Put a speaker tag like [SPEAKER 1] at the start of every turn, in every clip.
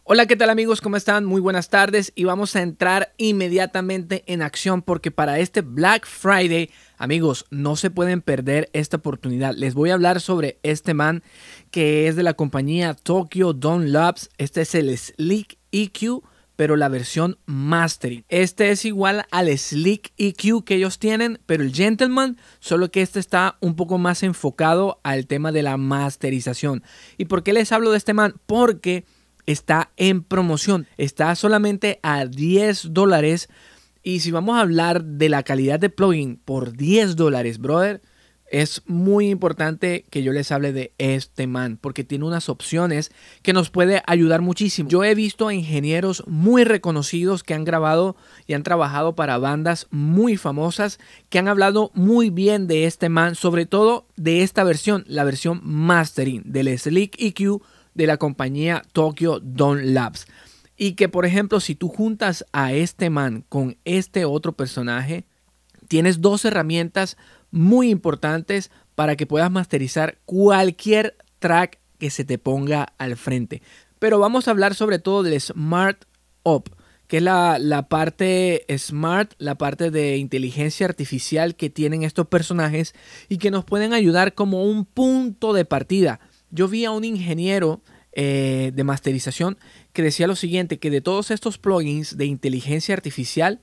[SPEAKER 1] Hola, ¿qué tal amigos? ¿Cómo están? Muy buenas tardes y vamos a entrar inmediatamente en acción porque para este Black Friday, amigos, no se pueden perder esta oportunidad. Les voy a hablar sobre este man que es de la compañía Tokyo Dawn Labs. Este es el Slick EQ, pero la versión Mastering. Este es igual al Slick EQ que ellos tienen, pero el Gentleman, solo que este está un poco más enfocado al tema de la masterización. ¿Y por qué les hablo de este man? Porque está en promoción, está solamente a $10. Y si vamos a hablar de la calidad de plugin por $10, brother, es muy importante que yo les hable de este man porque tiene unas opciones que nos puede ayudar muchísimo. Yo he visto a ingenieros muy reconocidos que han grabado y han trabajado para bandas muy famosas que han hablado muy bien de este man, sobre todo de esta versión, la versión Mastering del Slick EQ de la compañía Tokyo Dawn Labs. Y que, por ejemplo, si tú juntas a este man con este otro personaje, tienes dos herramientas muy importantes para que puedas masterizar cualquier track que se te ponga al frente. Pero vamos a hablar sobre todo del Smart Up, que es la parte smart, la parte de inteligencia artificial que tienen estos personajes y que nos pueden ayudar como un punto de partida. Yo vi a un ingeniero de masterización que decía lo siguiente, que de todos estos plugins de inteligencia artificial,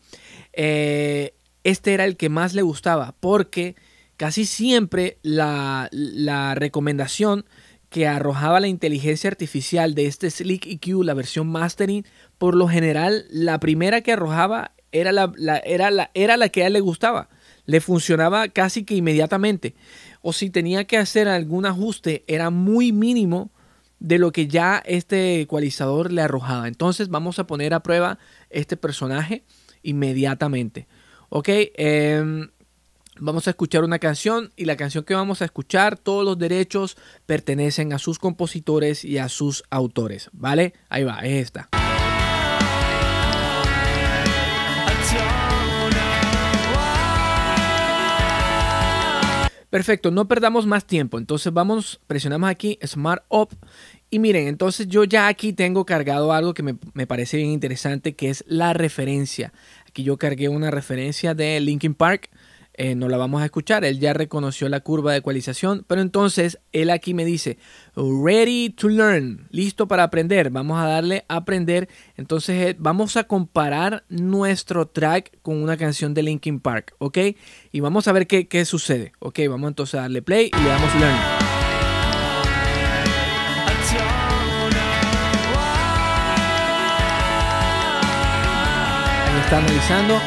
[SPEAKER 1] este era el que más le gustaba, porque casi siempre la recomendación que arrojaba la inteligencia artificial de este Slick EQ, la versión Mastering, por lo general la primera que arrojaba era la que a él le gustaba. Le funcionaba casi que inmediatamente. O si tenía que hacer algún ajuste, era muy mínimo de lo que ya este ecualizador le arrojaba. Entonces vamos a poner a prueba este personaje inmediatamente. Ok, vamos a escuchar una canción y la canción que vamos a escuchar, todos los derechos pertenecen a sus compositores y a sus autores. ¿Vale? Ahí va, es esta. Perfecto, no perdamos más tiempo. Entonces presionamos aquí Smart Up. Y miren, entonces yo ya aquí tengo cargado algo que me parece bien interesante, que es la referencia. Aquí yo cargué una referencia de Linkin Park. No la vamos a escuchar, él ya reconoció la curva de ecualización, pero entonces él aquí me dice ready to learn, listo para aprender, vamos a darle a aprender. Entonces vamos a comparar nuestro track con una canción de Linkin Park, ok, y vamos a ver qué sucede. Ok, vamos entonces a darle play y le damos learn. Ahí está analizando.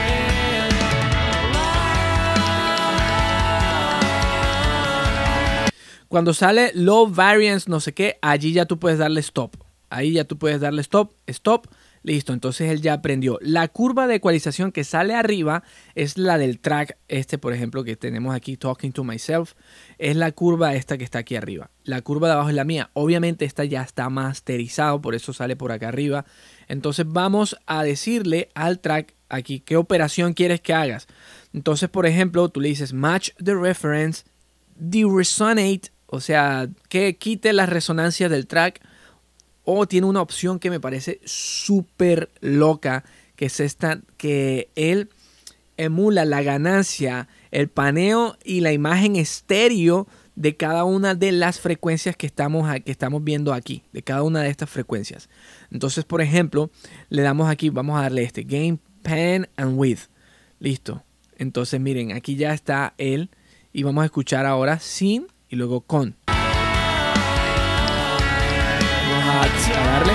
[SPEAKER 1] Cuando sale low variance, no sé qué, allí ya tú puedes darle stop. Ahí ya tú puedes darle stop. Listo, entonces él ya aprendió. La curva de ecualización que sale arriba es la del track por ejemplo, que tenemos aquí, Talking to Myself. Es la curva esta que está aquí arriba. La curva de abajo es la mía. Obviamente esta ya está masterizado, por eso sale por acá arriba. Entonces vamos a decirle al track aquí qué operación quieres que hagas. Entonces, por ejemplo, tú le dices match the reference, de-resonate, o sea, que quite las resonancias del track. O tiene una opción que me parece súper loca, que es esta, que él emula la ganancia, el paneo y la imagen estéreo de cada una de las frecuencias que estamos viendo aquí, de cada una de estas frecuencias. Entonces, por ejemplo, le damos aquí, vamos a darle gain, pan and width. Listo. Entonces, miren, aquí ya está él y vamos a escuchar ahora sin y luego con. Vamos a darle.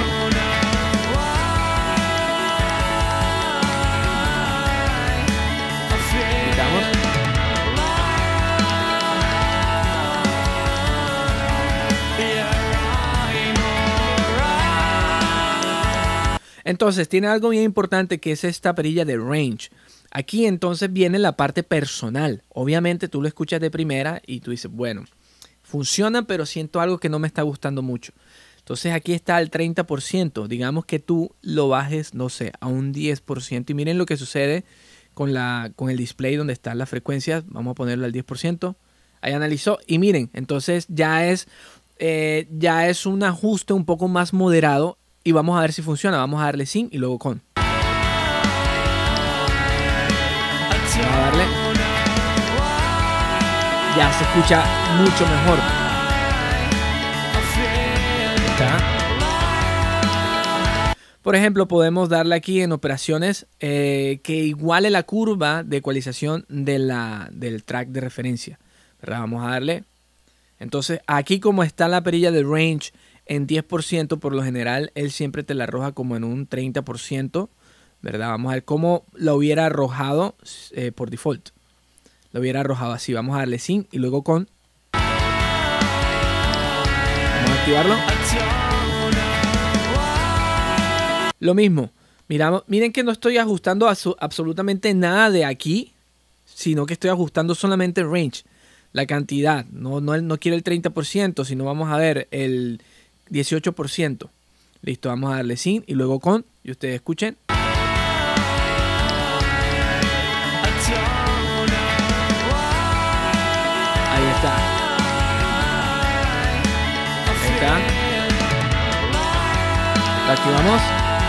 [SPEAKER 1] Quitamos. Entonces tiene algo bien importante que es esta perilla de range. Aquí entonces viene la parte personal. Obviamente tú lo escuchas de primera y tú dices, bueno, funciona, pero siento algo que no me está gustando mucho. Entonces aquí está el 30%. Digamos que tú lo bajes, no sé, a un 10%. Y miren lo que sucede con el display donde están las frecuencias. Vamos a ponerlo al 10%. Ahí analizó. Y miren, entonces ya es un ajuste un poco más moderado. y vamos a ver si funciona. Vamos a darle sin y luego con. Vamos a darle. Ya se escucha mucho mejor. Está. Por ejemplo, podemos darle aquí en operaciones que iguale la curva de ecualización del track de referencia, ¿verdad? Vamos a darle. Entonces, aquí como está la perilla de range en 10%, por lo general, él siempre te la arroja como en un 30%, ¿verdad? Vamos a ver cómo lo hubiera arrojado por default. Lo hubiera arrojado así. Vamos a darle sin y luego con. Vamos a activarlo. Lo mismo, miren que no estoy ajustando absolutamente nada de aquí, sino que estoy ajustando solamente el range, la cantidad. No quiero el 30%, sino vamos a ver el 18%. Listo, vamos a darle sin y luego con, y ustedes escuchen. Ahí está. Ahí está. Lo activamos.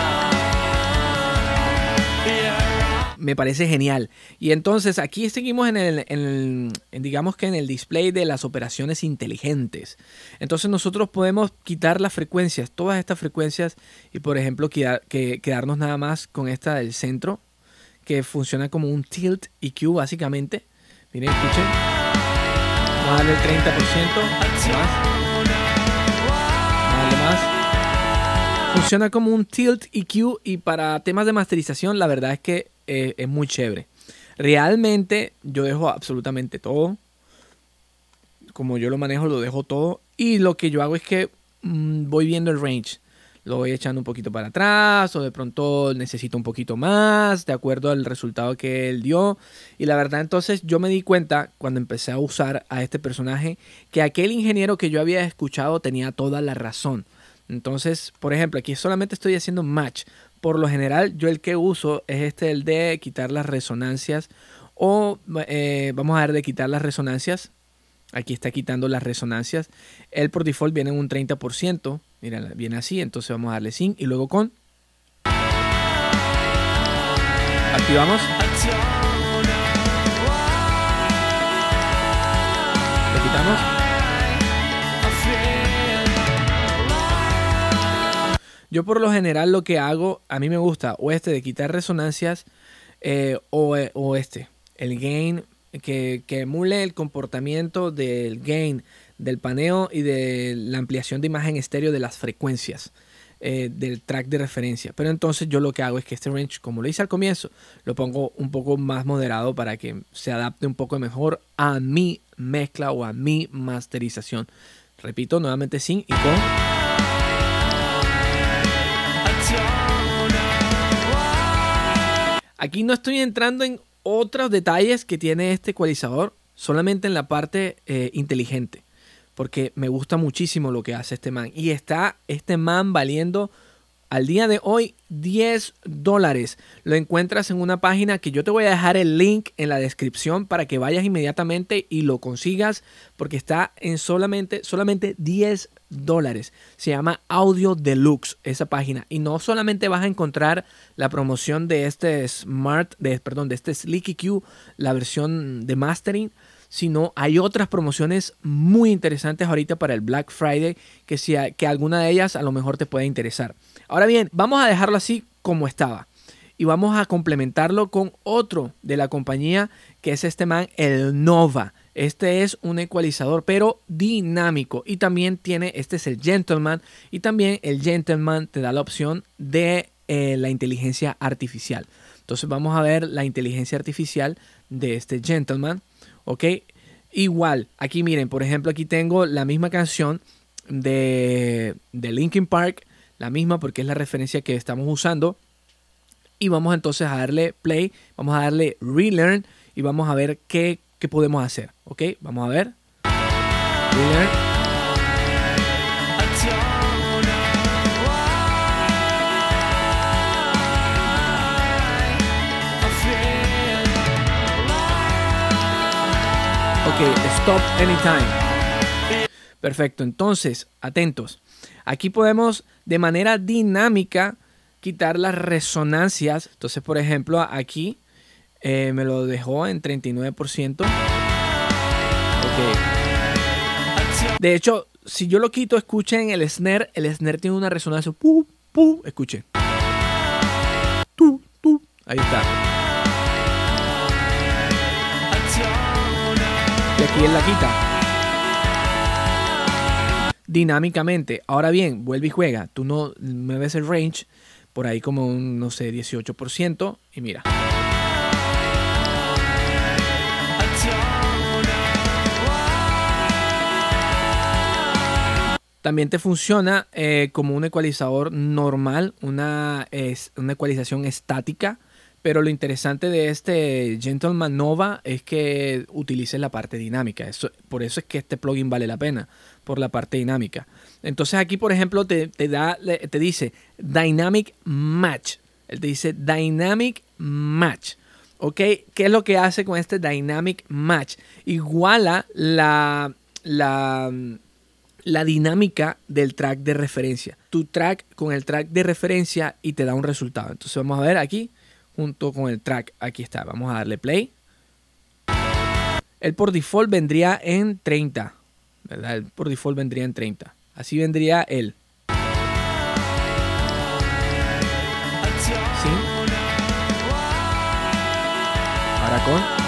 [SPEAKER 1] Me parece genial. Y entonces aquí seguimos digamos que en el display de las operaciones inteligentes. Entonces nosotros podemos quitar las frecuencias, todas estas frecuencias, y por ejemplo quedarnos nada más con esta del centro, que funciona como un tilt EQ básicamente. Miren, escuchen. Vamos a darle el 30%. Más. Vamos a darle más. Funciona como un tilt EQ y para temas de masterización la verdad es que es muy chévere. Realmente yo dejo absolutamente todo. Como yo lo manejo, lo dejo todo. Y lo que yo hago es que voy viendo el range. Lo voy echando un poquito para atrás o de pronto necesito un poquito más de acuerdo al resultado que él dio. Y la verdad entonces yo me di cuenta cuando empecé a usar a este personaje que aquel ingeniero que yo había escuchado tenía toda la razón. Entonces, por ejemplo, aquí solamente estoy haciendo match. Por lo general, yo el que uso es el de quitar las resonancias. O vamos a ver de quitar las resonancias. Aquí está quitando las resonancias. Él por default viene en un 30%. Mira, viene así. Entonces vamos a darle sin y luego con. Activamos. Lo quitamos. Yo por lo general lo que hago, a mí me gusta o de quitar resonancias o el gain, que emule el comportamiento del gain, del paneo y de la ampliación de imagen estéreo de las frecuencias del track de referencia. Pero entonces yo lo que hago es que este range, como lo hice al comienzo, lo pongo un poco más moderado para que se adapte un poco mejor a mi mezcla o a mi masterización. Repito, nuevamente sin y con. Aquí no estoy entrando en otros detalles que tiene este ecualizador, solamente en la parte inteligente, porque me gusta muchísimo lo que hace este man. Y está este man valiendo al día de hoy $10. Lo encuentras en una página que yo te voy a dejar el link en la descripción para que vayas inmediatamente y lo consigas, porque está en solamente $10. Se llama Audio Deluxe esa página, y no solamente vas a encontrar la promoción de este de este Slick EQ, la versión de mastering, sino hay otras promociones muy interesantes ahorita para el Black Friday que alguna de ellas a lo mejor te puede interesar. Ahora bien, vamos a dejarlo así como estaba y vamos a complementarlo con otro de la compañía, que es este man, el Nova. Este es un ecualizador pero dinámico, y también tiene, este es el Gentleman, y también el Gentleman te da la opción de la inteligencia artificial. Entonces vamos a ver la inteligencia artificial de este Gentleman. Ok, igual, aquí miren, por ejemplo, aquí tengo la misma canción de Linkin Park, la misma porque es la referencia que estamos usando. Y vamos entonces a darle play, vamos a darle relearn y vamos a ver qué podemos hacer. Ok, vamos a ver. Relearn. Ok, stop anytime. Perfecto, entonces, atentos. Aquí podemos de manera dinámica quitar las resonancias. Entonces, por ejemplo, aquí me lo dejó en 39%. Ok. De hecho, si yo lo quito, escuchen el snare tiene una resonancia. Escuchen. Ahí está. Y aquí él la quita dinámicamente. Ahora bien, vuelve y juega. Tú no mueves el range por ahí como un, no sé, 18%. Y mira. También te funciona como un ecualizador normal, una ecualización estática. Pero lo interesante de este Gentleman Nova es que utilices la parte dinámica. Por eso es que este plugin vale la pena, por la parte dinámica. Entonces aquí, por ejemplo, te dice Dynamic Match. Él te dice Dynamic Match. ¿Ok? ¿Qué es lo que hace con este Dynamic Match? Iguala la dinámica del track de referencia. Tu track con el track de referencia y te da un resultado. Entonces vamos a ver aquí. Junto con el track, aquí está, vamos a darle play. Él por default vendría en 30, ¿verdad? Él por default vendría en 30, así vendría él. ¿Sí? Ahora con...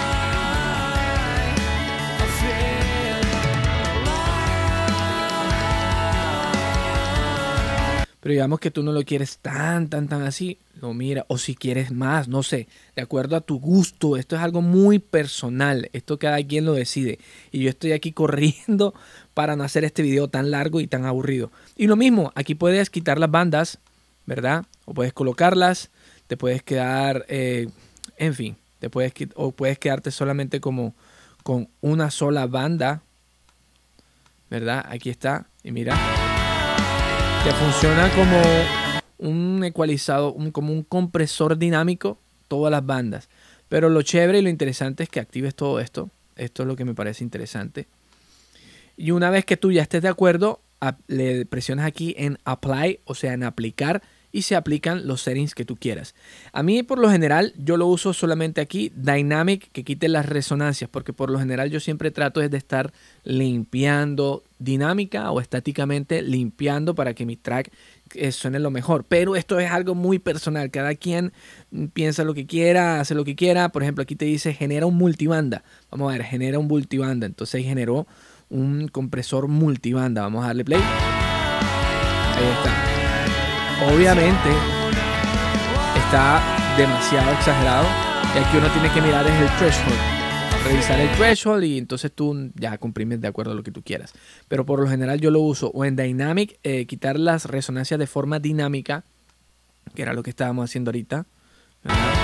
[SPEAKER 1] Pero digamos que tú no lo quieres tan así, lo mira. O si quieres más, no sé, de acuerdo a tu gusto. Esto es algo muy personal. Esto cada quien lo decide. Y yo estoy aquí corriendo para no hacer este video tan largo y tan aburrido. Y lo mismo, aquí puedes quitar las bandas, ¿verdad? O puedes colocarlas, te puedes quedar, en fin, o puedes quedarte solamente como con una sola banda, ¿verdad? Aquí está, y mira. Te funciona como un ecualizado, como un compresor dinámico, todas las bandas. Pero lo chévere y lo interesante es que actives todo esto. Esto es lo que me parece interesante. Y una vez que tú ya estés de acuerdo, le presionas aquí en Apply, o sea, en aplicar, y se aplican los settings que tú quieras. A mí, por lo general, yo lo uso solamente aquí, Dynamic, que quite las resonancias, porque por lo general yo siempre trato de estar limpiando dinámica o estáticamente limpiando para que mi track suene lo mejor. Pero esto es algo muy personal, cada quien piensa lo que quiera, hace lo que quiera. Por ejemplo, aquí te dice genera un multibanda. Vamos a ver, genera un multibanda. Entonces ahí generó un compresor multibanda. Vamos a darle play. Ahí está. Obviamente está demasiado exagerado y aquí uno tiene que mirar es el threshold, revisar el threshold y entonces tú ya comprimes de acuerdo a lo que tú quieras. Pero por lo general yo lo uso o en Dynamic, quitar las resonancias de forma dinámica, que era lo que estábamos haciendo ahorita, ¿verdad?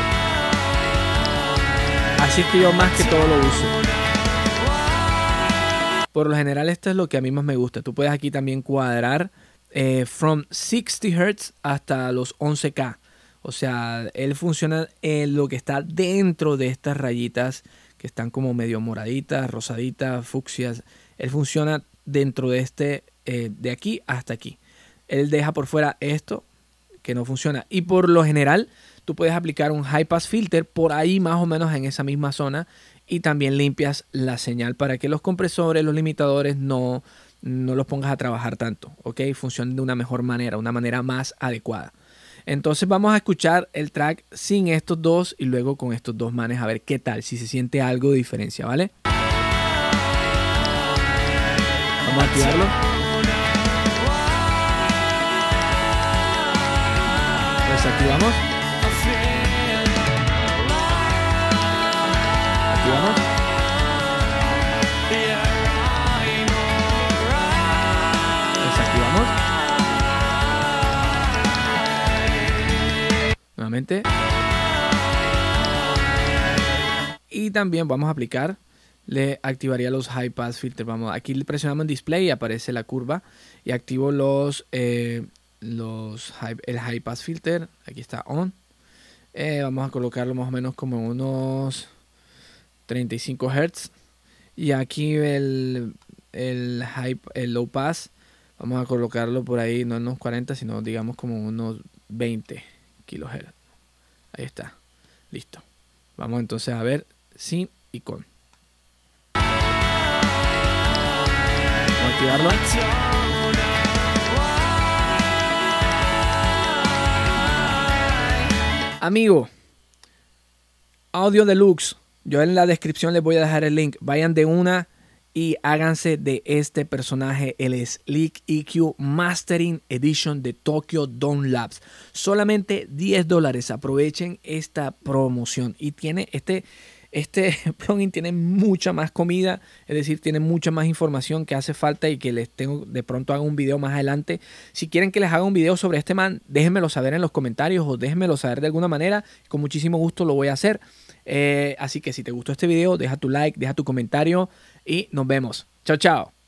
[SPEAKER 1] Así que yo más que todo lo uso. Por lo general esto es lo que a mí más me gusta. Tú puedes aquí también cuadrar from 60 Hz hasta los 11K. O sea, él funciona en lo que está dentro de estas rayitas que están como medio moraditas, rosaditas, fucsias. Él funciona dentro de de aquí hasta aquí. Él deja por fuera esto que no funciona. Y por lo general, tú puedes aplicar un high pass filter por ahí más o menos en esa misma zona. Y también limpias la señal para que los compresores, los limitadores no los pongas a trabajar tanto, ¿ok? Funcionen de una mejor manera, una manera más adecuada. Entonces vamos a escuchar el track sin estos dos y luego con estos dos manes a ver qué tal, si se siente algo de diferencia, ¿vale? Vamos a activarlo. Desactivamos. Activamos. Desactivamos. Nuevamente. Y también vamos a aplicar, le activaría los high pass filter. Vamos, aquí le presionamos en display y aparece la curva y activo el high pass filter. Aquí está on. Vamos a colocarlo más o menos como unos 35 Hz. Y aquí el low pass Vamos a colocarlo por ahí, no en unos 40, sino digamos como unos 20 kilohertz. Ahí está. Listo. Vamos entonces a ver sin y con. Vamos a activarlo. Amigo, Audio Deluxe. Yo en la descripción les voy a dejar el link. Vayan de una y háganse de este personaje, el Slick EQ Mastering Edition de Tokyo Dome Labs. Solamente $10. Aprovechen esta promoción. Y tiene este plugin tiene mucha más comida, es decir, tiene mucha más información que hace falta y que les tengo, de pronto haga un video más adelante. Si quieren que les haga un video sobre este man, déjenmelo saber en los comentarios o déjenmelo saber de alguna manera. Con muchísimo gusto lo voy a hacer. Así que si te gustó este video, deja tu like, deja tu comentario y nos vemos. Chao, chao.